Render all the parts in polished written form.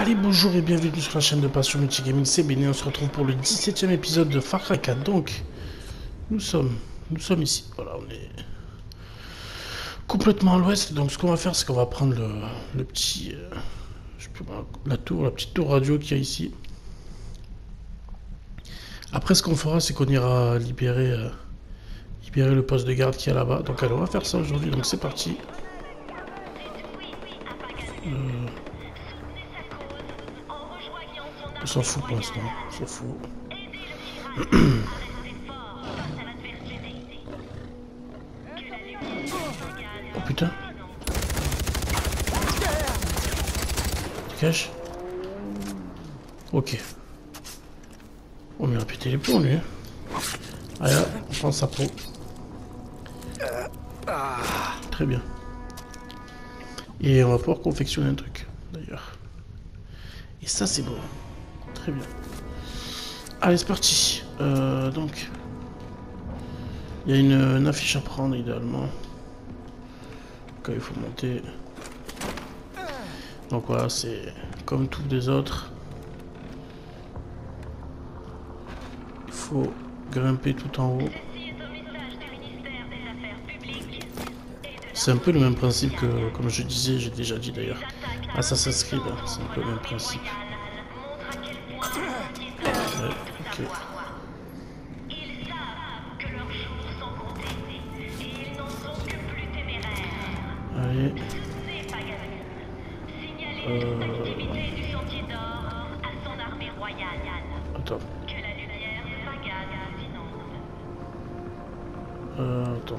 Allez, bonjour et bienvenue sur la chaîne de Passion Multigaming, c'est Béné, on se retrouve pour le 17e épisode de Far Cry 4. Donc, nous sommes ici, voilà, on est complètement à l'ouest. Donc ce qu'on va faire, c'est qu'on va prendre le petit, je sais plus, la petite tour radio qu'il y a ici. Après, ce qu'on fera, c'est qu'on ira libérer le poste de garde qui est là-bas. Donc allez, on va faire ça aujourd'hui, donc c'est parti. On s'en fout pour l'instant, on s'en fout. Oh putain. Dégage. Ok. Oh mais il a pété les plombs lui. Allez là, on prend sa peau. Très bien. Et on va pouvoir confectionner un truc, d'ailleurs. Et ça c'est bon. Très bien. Allez, c'est parti. Donc, il y a une affiche à prendre idéalement. Quand il faut monter. Donc voilà, c'est comme tous les autres. Il faut grimper tout en haut. C'est un peu le même principe que, comme je disais, j'ai déjà dit d'ailleurs, Assassin's Creed, hein, c'est un peu le même principe. Ouais, ok. Allez. Attends. Attends.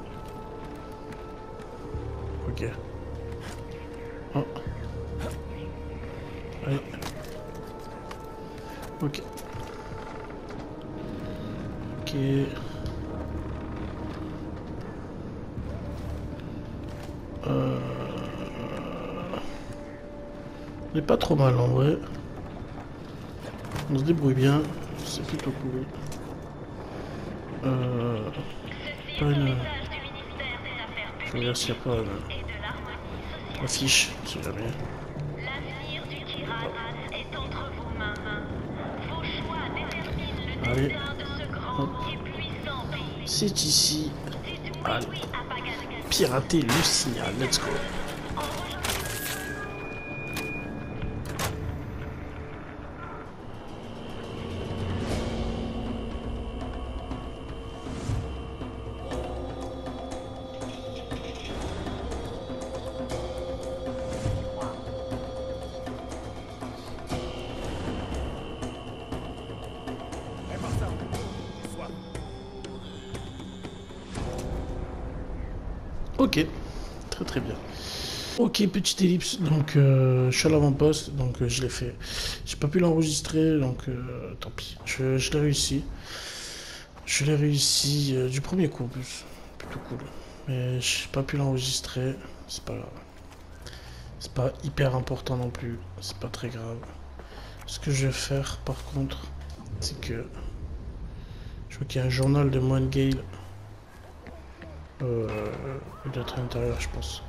Ok. Oh. Allez. Ok. Ok. On est pas trop mal en vrai. On se débrouille bien. C'est plutôt cool. Pas une... Je regarde s'il n'y a pas une affiche, si jamais. Allez. Hop. C'est ici. Allez. Pirater le signal. Let's go. Ok, très bien. Ok, petite ellipse, donc je suis à l'avant-poste, donc je l'ai fait. J'ai pas pu l'enregistrer, donc tant pis. Je l'ai réussi. Je l'ai réussi du premier coup en plus. Plutôt cool. Mais j'ai pas pu l'enregistrer, c'est pas grave. C'est pas hyper important non plus, c'est pas très grave. Ce que je vais faire par contre, c'est que je vois qu'il y a un journal de Moine Gale. Il doit être à l'intérieur, je pense.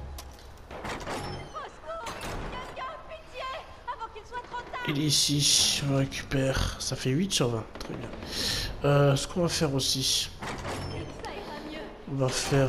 Il est ici, on récupère. Ça fait 8 sur 20, très bien. Ce qu'on va faire aussi, on va faire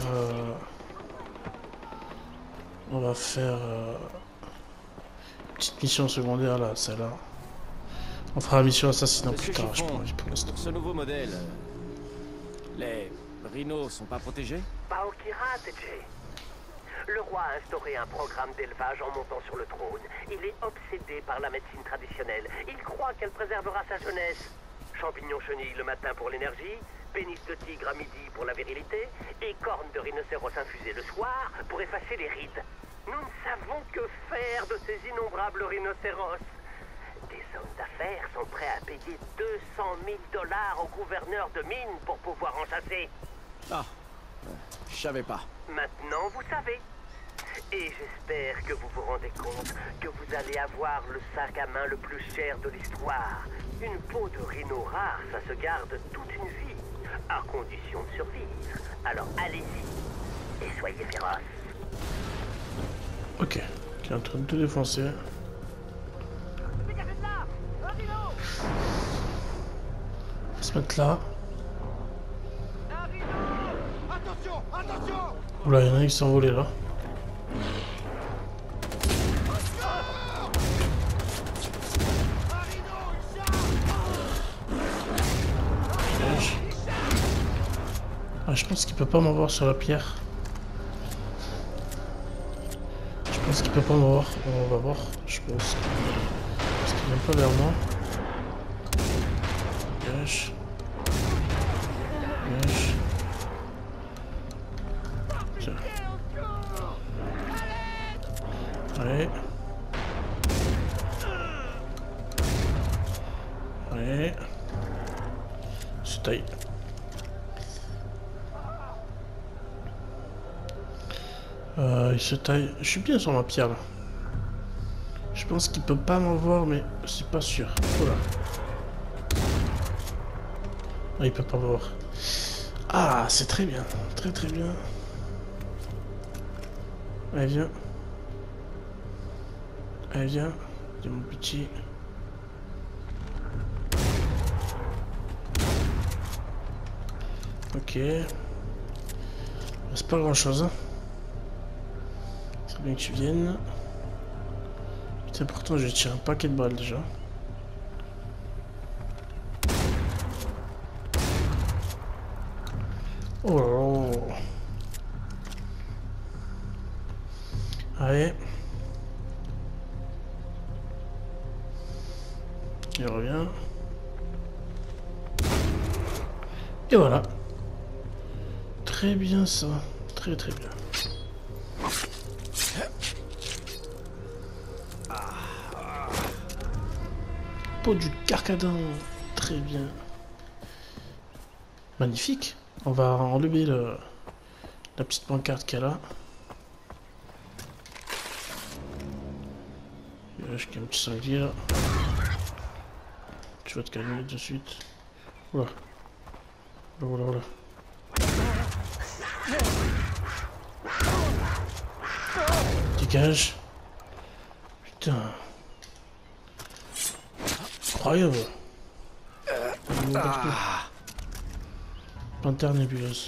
une petite mission secondaire là, celle-là. On fera la mission assassinat plus tard, je pense, pour l'instant. Ce nouveau modèle, les rhinos sont pas protégés? Pas au Kirat, Jay. Le roi a instauré un programme d'élevage en montant sur le trône. Il est obsédé par la médecine traditionnelle. Il croit qu'elle préservera sa jeunesse. Champignons chenilles le matin pour l'énergie, pénis de tigre à midi pour la virilité, et cornes de rhinocéros infusées le soir pour effacer les rides. Nous ne savons que faire de ces innombrables rhinocéros. Des hommes d'affaires sont prêts à payer 200 000 $ au gouverneur de mine pour pouvoir en chasser. Ah, je savais pas. Maintenant, vous savez. Et j'espère que vous vous rendez compte que vous allez avoir le sac à main le plus cher de l'histoire. Une peau de rhino rare, ça se garde toute une vie, à condition de survivre. Alors allez-y, et soyez féroces. Ok, qui est en train de tout défoncer. se mettre là. Oula, il y en a qui sont volés là. Ah, je pense qu'il peut pas m'avoir sur la pierre. Je pense qu'il peut pas m'avoir. On va voir. Je pense. Parce qu'il vient pas vers moi. Gâche. Gâche. Tiens. Allez. Allez. Se taille. Il se taille. Je suis bien sur ma pierre là. Je pense qu'il peut pas m'en voir, mais c'est pas sûr. Voilà. Ah, il peut pas me voir. Ah, c'est très bien. Très très bien. Allez, viens. Allez, viens. C'est mon petit. Ok. C'est pas grand chose. Hein. C'est bien que tu viennes. Putain, pourtant j'ai tiré un paquet de balles déjà. Oh là là. Allez. Il revient. Et voilà. Très bien ça. Très très bien. Peau du carcadin. Très bien. Magnifique. On va enlever la petite pancarte qu'il y a là. Je qu'il y a un petit sanglier là. Tu vas te calmer de suite. Oula. Oula, oula. Dégage. Putain. Incroyable. Panthère nébuleuse.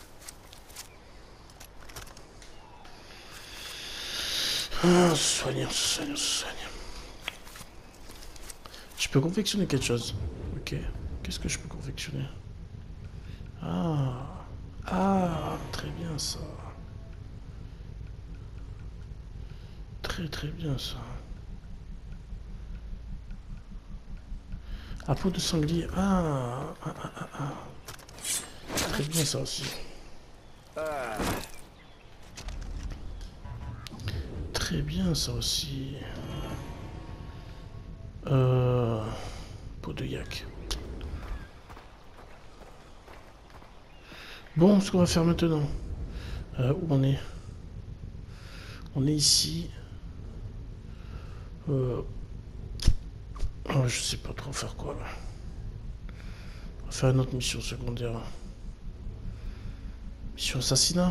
Ah, soignant, soignant, soignant. Je peux confectionner quelque chose. Ok. Qu'est-ce que je peux confectionner? Ah. Ah, très bien ça. Très très bien ça. À peau de sanglier. Ah. Ah, ah, ah, ah. Très bien ça aussi. Très bien ça aussi. Peau de yak. Bon, ce qu'on va faire maintenant. Où on est? On est ici. Oh, je sais pas trop faire quoi là. On va faire une autre mission secondaire. Mission assassinat.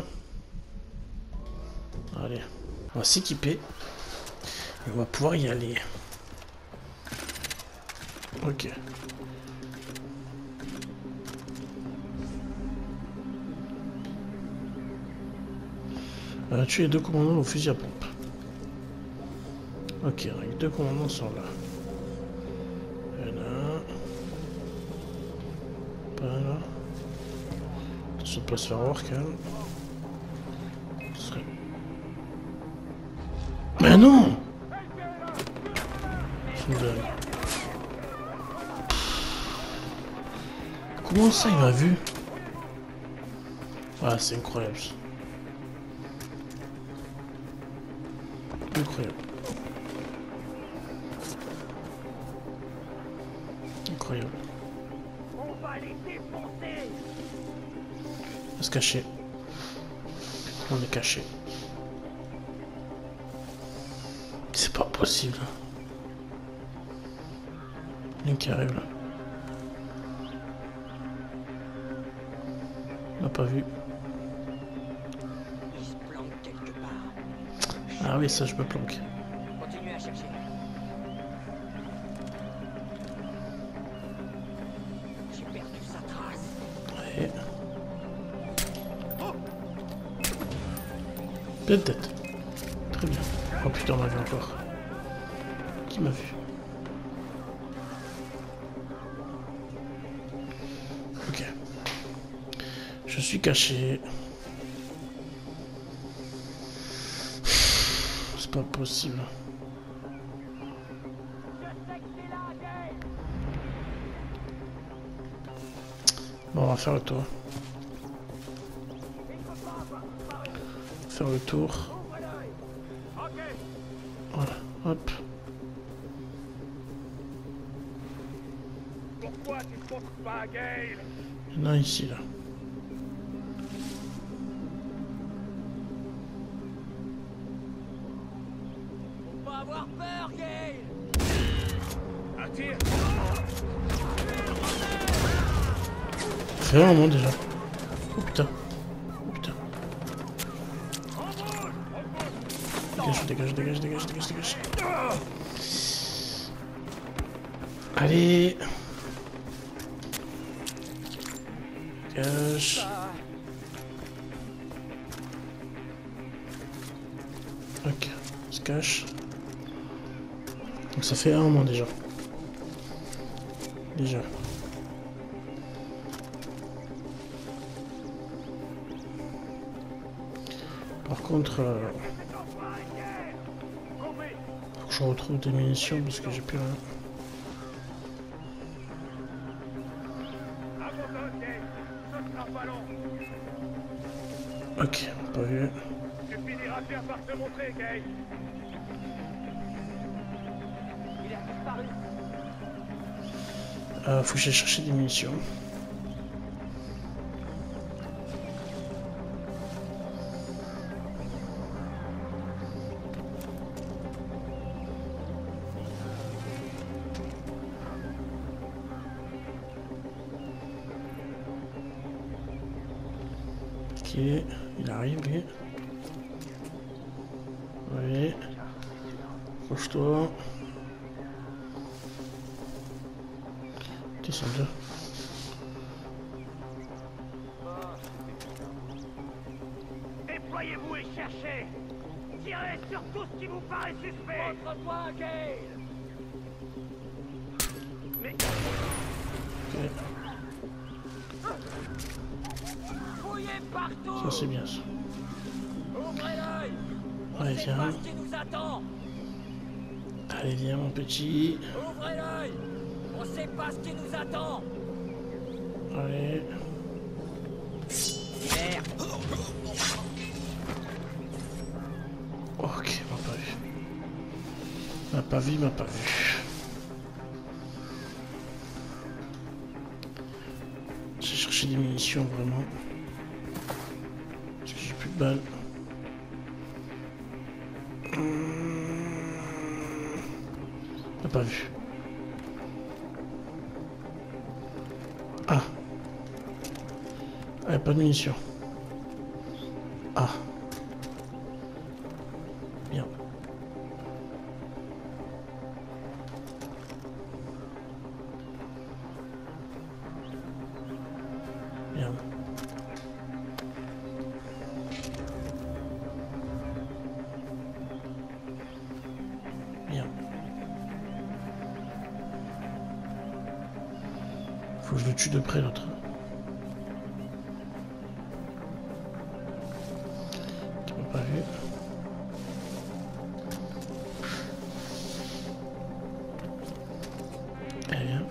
Allez. On va s'équiper. Et on va pouvoir y aller. Ok. Tuer les deux commandants au fusil à pompe. Ok, les deux commandants sont là. Il y en a un. Pas là. Attention de pas se faire voir quand même. Mais non! Comment ça il m'a vu? Ah, c'est incroyable. Incroyable. Incroyable. On va les défoncer. On va se cacher. On est caché. C'est pas possible. Link qui arrive là. On l'a pas vu. Il se planque quelque part. Ah oui, ça je me planque. Continuez à chercher. J'ai perdu Pleine tête. Très bien. Oh putain, on m'a vu encore. Qui m'a vu? Ok. Je suis caché. C'est pas possible. Bon, on va faire le tour. Faire le tour. Voilà, hop. Pourquoi tu ne penses pas à Gale? Il y en a ici, là. Faut pas avoir peur, Gale. Attire. Ça fait un moment déjà. Oh putain. Oh putain. Dégage, dégage, dégage, dégage, dégage, dégage. Allez. Dégage. Ok, on se cache. Donc ça fait un moment déjà. Déjà. Par contre, faut que je retrouve des munitions parce que j'ai plus rien. Abandonne, Gale. Ce sera pas long. Ok, pas vu. Tu finiras bien par te montrer, Gale. Il a disparu. Faut que j'aille chercher des munitions. Ok, il arrive lui. Oui. Couche-toi. Ils sont deux. Déployez-vous et cherchez. Tirez sur tout ce qui vous paraît suspect. Montre-toi, Gale. Mais Ok, Fouillez partout. ça c'est bien ça. Ouvrez l'œil. On Allez, sait viens. pas ce qui nous attend. Allez, viens mon petit. Ouvrez l'œil. On sait pas ce qui nous attend. Allez. Merde. Ok, m'a pas vu. M'a pas vu, m'a pas vu. J'ai cherché des munitions vraiment. Parce que j'ai plus de balles. M'a pas vu. Ah. Ah, y a pas de munitions. Ah. Bien. Bien. Bien. Faut que je le tue de près l'autre. Qui m'a pas vu. Allez, viens.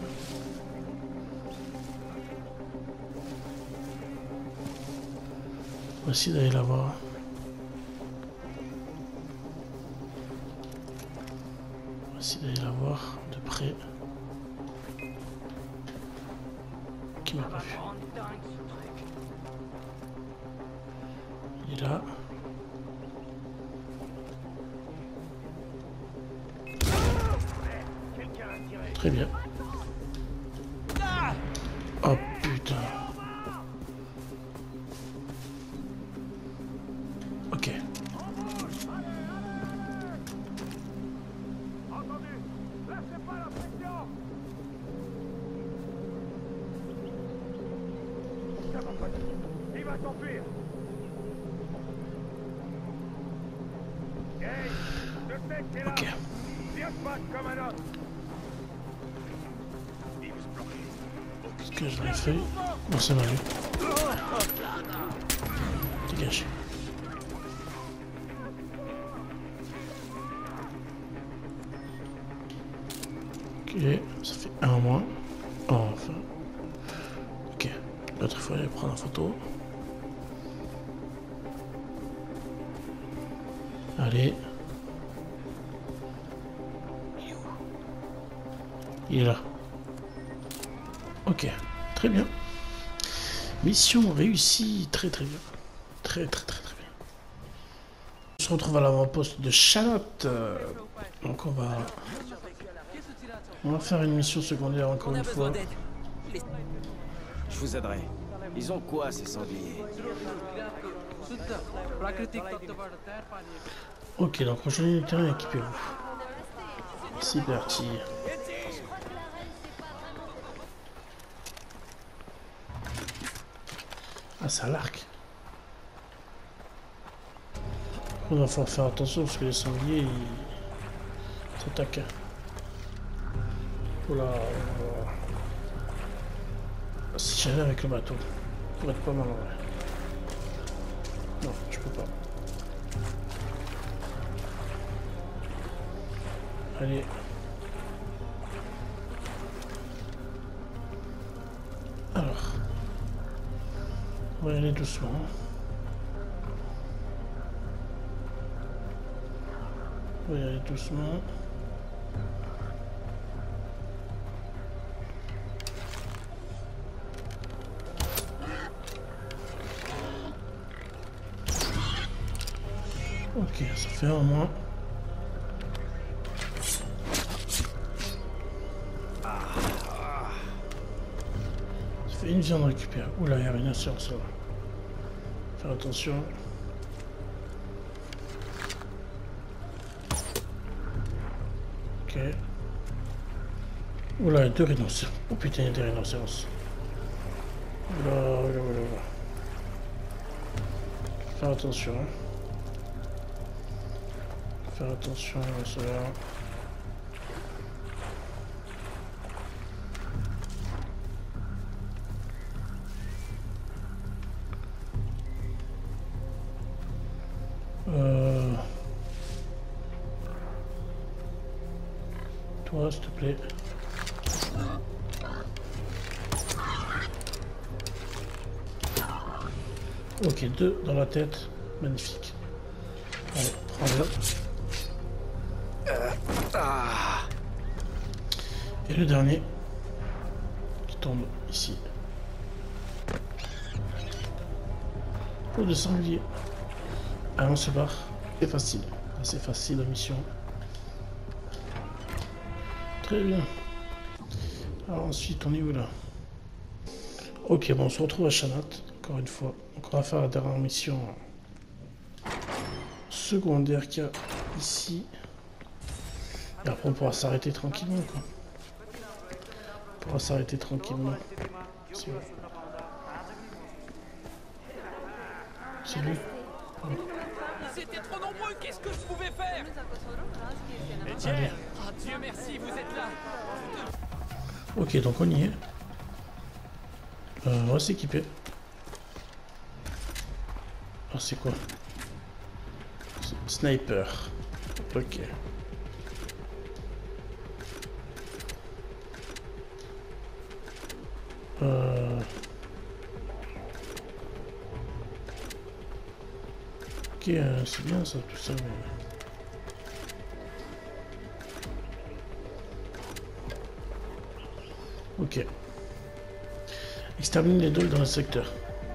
On va essayer d'aller la voir. On va essayer d'aller la voir de près. Qui m'a pas vu. Rendre dingue ce truc. Il est là. quelqu'un a tiré. Très bien. Oh putain. Ok. Entendu. Lâchez pas la pression. Ça va pas. Il va s'enfuir. Ok. Est-ce que je l'ai fait? Non, c'est mal vu. Dégage. Ok, ça fait un en moins. Oh, enfin. Ok. L'autre fois, je vais prendre la photo. Allez. Il est là. Ok, très bien. Mission réussie, très bien. Très bien. On se retrouve à l'avant-poste de Charlotte. Donc on va faire une mission secondaire encore une fois. Je vous aiderai. Ils ont quoi, ces sangliers? Ok, donc rejoignez le terrain et équipez-vous. C'est parti. Ah, c'est à l'arc. On va falloir faire attention parce que les sangliers ils s'attaquent. Oula. Si j'allais avec le bateau, ça pourrait être pas mal en vrai. Non, je peux pas. Allez. Alors. On va y aller doucement. On va y aller doucement. Ok, ça fait un moins. Ça fait une viande récupérée. Oula, il y a rien sur ça. Faire attention. Ok. Oula, il y a deux rhinocéros. Oh putain, il y a des rhinocéros. Oula. Faire attention. Faire attention à cela. Toi, s'il te plaît. Ok, deux dans la tête. Magnifique. Allez, prends-le. Et le dernier qui tombe ici. Peau de sanglier. Ah, on se barre. C'est facile. C'est facile la mission. Très bien. Alors ensuite, on est où là? Ok, bon, on se retrouve à Chanat, encore une fois. Donc on va faire la dernière mission secondaire qu'il y a ici. Et après on pourra s'arrêter tranquillement, quoi. On pourra s'arrêter tranquillement. C'est lui. Ils étaient trop nombreux, qu'est-ce que je pouvais faire? Allez. Oh, Dieu merci, vous êtes là. Ok, donc on y est. On va s'équiper. Ah, c'est quoi? Sniper. Ok. Ok, c'est bien ça, tout ça, mais... Ok. Extermine les dolls dans le secteur.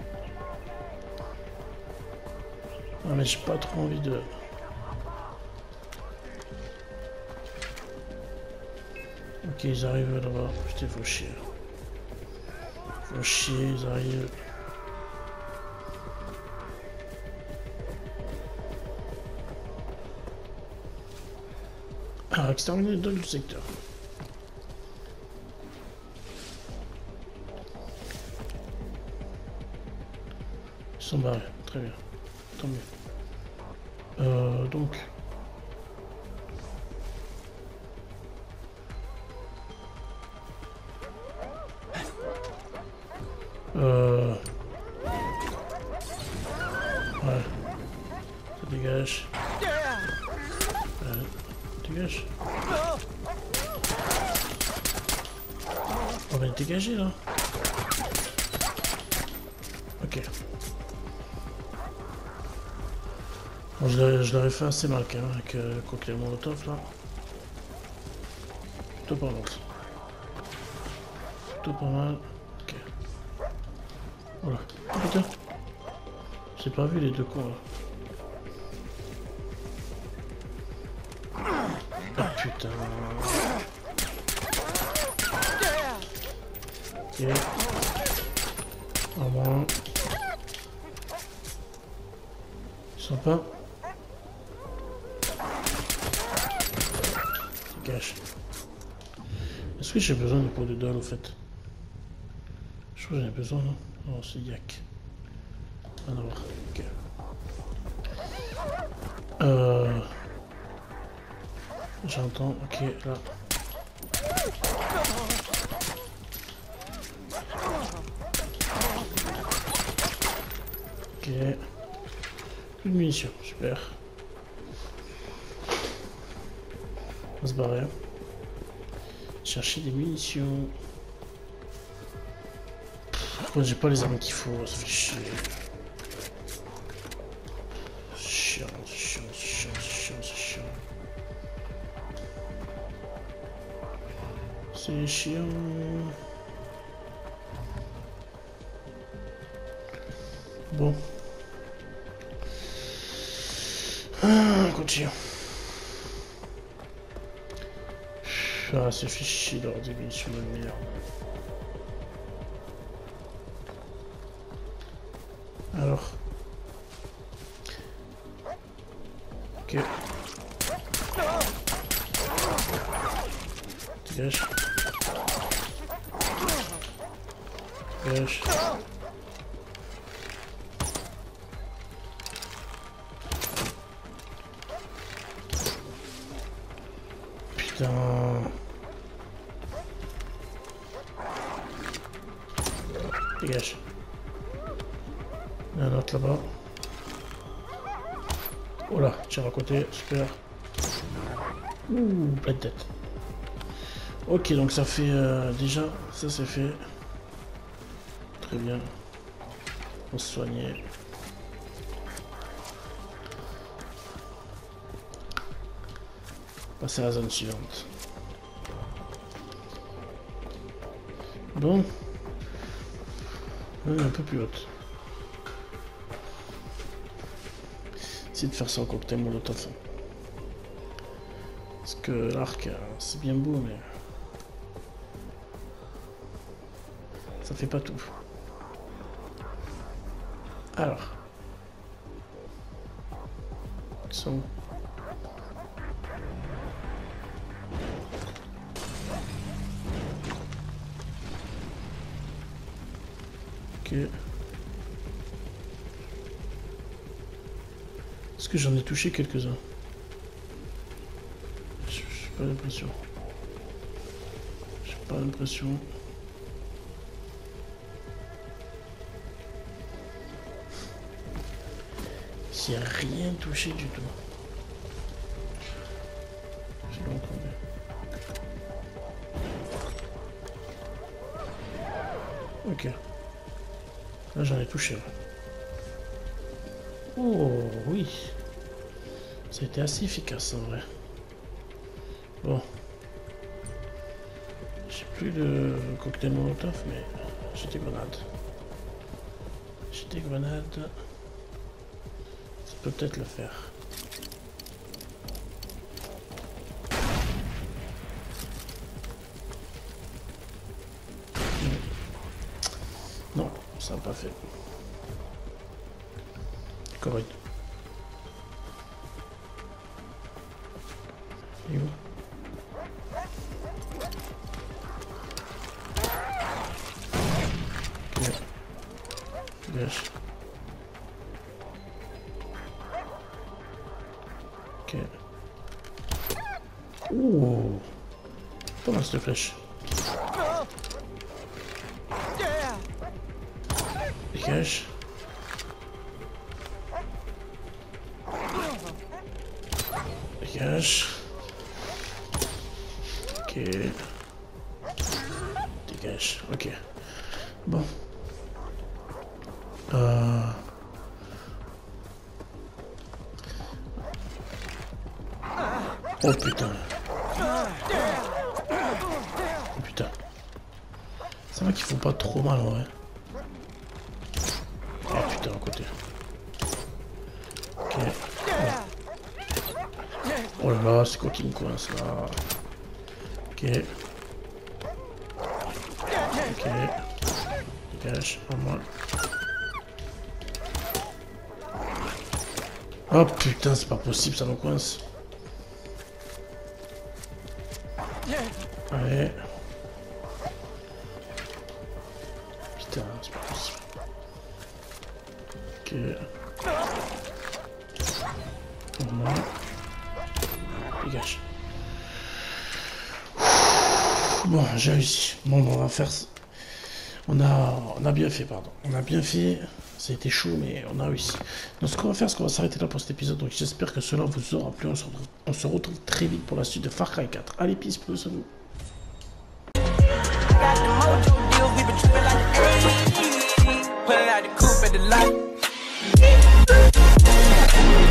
Ah mais j'ai pas trop envie de... Ok, ils arrivent là-bas. Putain, faut chier. Faut chier, ils arrivent. Alors, exterminer les dolls du secteur. Ils sont barrés, très bien. Tant mieux. Donc... Ouais. Ça dégage. Dégage. On va le dégager là. Ok. Bon, je l'aurais fait assez mal quand même avec cocktail molotov là. Plutôt pas mal. Plutôt pas mal. Ok. Voilà. Oh putain. J'ai pas vu les deux cons là. Ah putain. Ok. Au moins. Sympa. Dégage. Est-ce que j'ai besoin de peau de dalle au fait? Je crois que j'en ai besoin, non? Non, c'est yak. Rien à voir. Ok. J'entends. Ok, là. Ok. Plus de munitions, super. On va se barrer. Chercher des munitions. Pourquoi j'ai pas les armes qu'il faut? Ça fait chier. Chiant, chiant, chiant, chiant, chiant. C'est chiant. Bon. Ah, continue. Ah, c'est fichu d'avoir des munitions de meilleur. Alors. Ok. Dégage. Dégage. Putain. Dégage. Il y en a un autre là-bas. Oh là, tire à côté, super. Ouh, plein de tête. Ok, donc ça fait déjà, ça c'est fait. Très bien. On se soigner. Passer à la zone suivante. Bon. On est un peu plus haute. Essayer de faire ça en cocktail molotov. Parce que l'arc, c'est bien beau, mais ça fait pas tout. Alors. Ils sont où? Ok. Est-ce que j'en ai touché quelques-uns? J'ai pas l'impression. J'ai pas l'impression. J'ai rien touché du tout. J'ai pas entendu. Ok. Là j'en ai touché. Ouais. Oh oui. Ça a été assez efficace en vrai. Bon. J'ai plus de cocktail molotov mais j'ai des grenades. J'ai des grenades. Ça peut peut-être le faire. Non, ça n'a pas fait. Correct. Et où? Ok. Dégage. Ok. Ouh. Pas mal cette flèche. Dégage. Dégage. Ok. Dégage. Ok. Bon. Oh putain. Oh putain. Ça va qu'ils font pas trop mal en vrai. Oh putain à côté. Ok. Oh là là, c'est quoi qui me coince là? Ok. Ok. Dégage, en moi. Oh putain, c'est pas possible, ça me coince. Allez. Putain, c'est pas possible. Ok. En moi. Dégage. Bon, j'ai réussi. Bon, on va faire... On a bien fait, pardon. On a bien fait. Ça a été chaud, mais on a réussi. Donc, ce qu'on va faire, c'est qu'on va s'arrêter là pour cet épisode. Donc, j'espère que cela vous aura plu. On se retrouve très vite pour la suite de Far Cry 4. Allez, peace, plus à vous. Pulling out the coupe at the light.